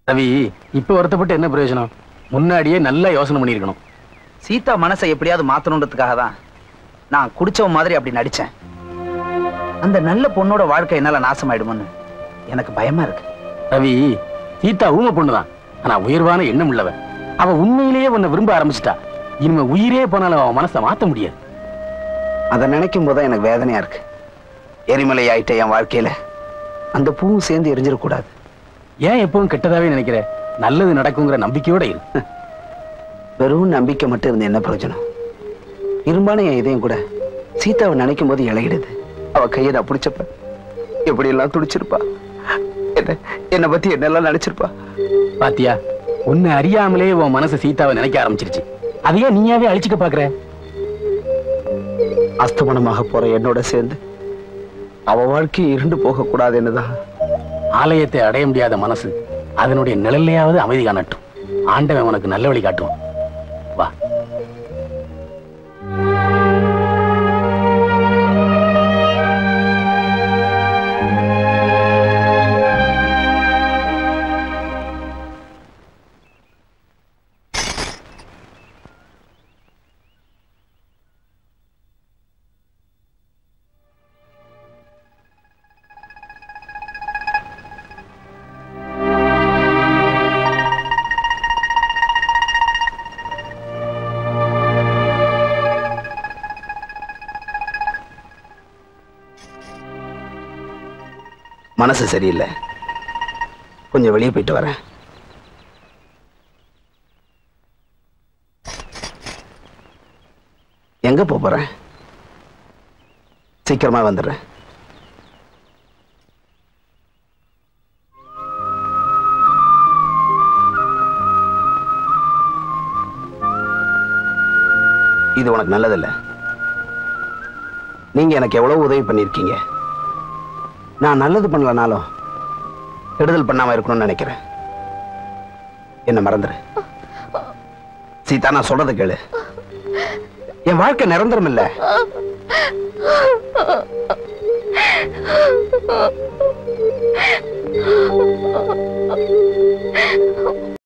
ரவி, இப்ப வருத்தப்பட்டு என்ன பிரயோஜனம்? முன்னாடியே நல்லா யோசனை பண்ணிருக்கணும். சீதா மனசை எப்படியாவது மாத்தணுன்றதுக்காக தான் நான் குடிச்சவன் மாதிரி அப்படி நடிச்சேன். அந்த நல்ல பொண்ணோட வாழ்க்கை என்னால நாசமாயிடுமோன்னு எனக்கு பயமா இருக்கு. ரவி, சீதா ஊமை பொண்ணுதான். ஆனா உயர்வான எண்ணம் உள்ளவ. அவ உண்மையிலேயே உன்னை விரும்ப ஆரம்பிச்சிட்டா. இனிமே உயிரே போனாலும் அவன் மனசை மாத்த முடியாது. அதை நினைக்கும் போதுதான் எனக்கு வேதனையா இருக்கு. எரிமலை ஆயிட்ட என் வாழ்க்கையில அந்த பூவும் சேர்ந்து எரிஞ்சிடக்கூடாது. ஏன் எப்பவும் கெட்டதாவே நினைக்கிற? நல்லது நடக்குங்கிற நம்பிக்கையோட இரு. வெறும் நம்பிக்கை மட்டும் இருந்து என்ன பிரயோஜனம்? இரும்பான என் இதயம் கூட சீதாவை நினைக்கும் போது இழகிடுது. அவ கையை நான் பிடிச்சப்ப எப்படி எல்லாம் துடிச்சிருப்பா. என்னை பத்தி என்னெல்லாம் நினைச்சிருப்பா. பாத்தியா, உன்னை அறியாமலே உன் மனசு சீதாவை நினைக்க ஆரம்பிச்சிருச்சு. அதையே நீயாவே அழிச்சுக்க பாக்குற. அஸ்தமனமாக போற என்னோட சேர்ந்து அவ வாழ்க்கையை இருண்டு போக கூடாது என்னதான். ஆலயத்தை அடைய முடியாத மனசு அதனுடைய நிழல்லையாவது அமைதி காணட்டும். ஆண்டவன் உனக்கு நல்ல வழி காட்டுவான். வா. மனசு சரியில்லை, கொஞ்சம் வெளியே போயிட்டு வரேன். எங்க போறேன்? சீக்கிரமா வந்துடுறேன். இது உனக்கு நல்லதில்லை. நீங்க எனக்கு எவ்வளவு உதவி பண்ணிருக்கீங்க. நான் நல்லது பண்ணலனாலும் கெடுதல் பண்ணாம இருக்கணும்னு நினைக்கிறேன். என்ன மறந்துரு சீதா. நான் சொல்றத கேளு. என் வாழ்க்கை நிரந்தரம் இல்ல.